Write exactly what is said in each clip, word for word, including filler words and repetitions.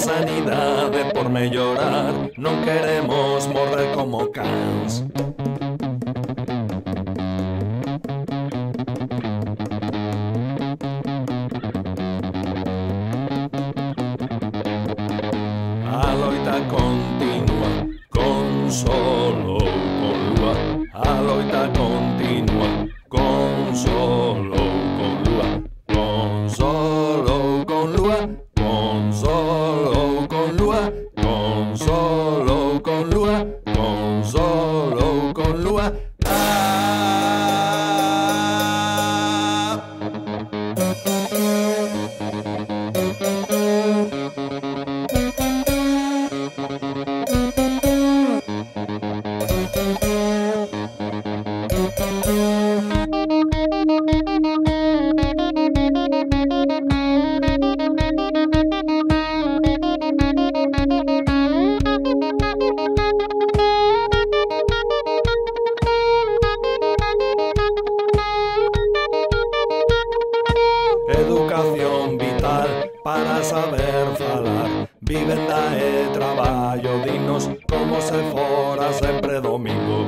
sanidade por mellorar, non queremos morrer como cans. A loita continua, con sol ou con lúa. A loita continua, con sol ou con lúa. Con sol ou con lúa, con sol ou con lúa, con sol ou con lúa, con sol ou con lúa. Ah. Educación vital para saber falar, vivenda e traballo dignos como se fora sempre domingo.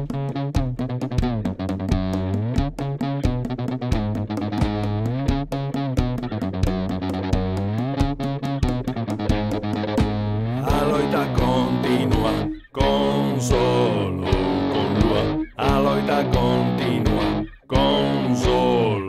A loita continua, con sol ou con lúa. A loita continua, con sol